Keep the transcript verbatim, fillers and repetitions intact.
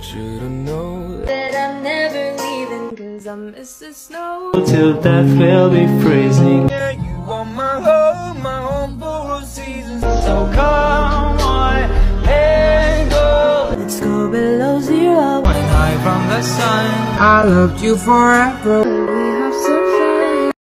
you to know that I'm never leaving, cause I miss the snow. Till death will be freezing. Yeah, you are my home, my home for all seasons. So come on and go. Let's go below zero. When high from the sun, I loved you forever.